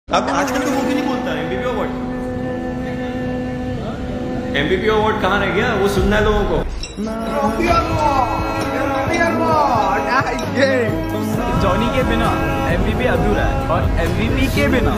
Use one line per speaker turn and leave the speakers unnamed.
अब आजकल तो वो भी नहीं बोलता एमबीपी अवार्ड। एमबीपी अवार्ड कहाँ रह गया, वो सुनना है लोगों को।
जॉनी के बिना एमवीपी अधूरा है और एमवीपी के बिना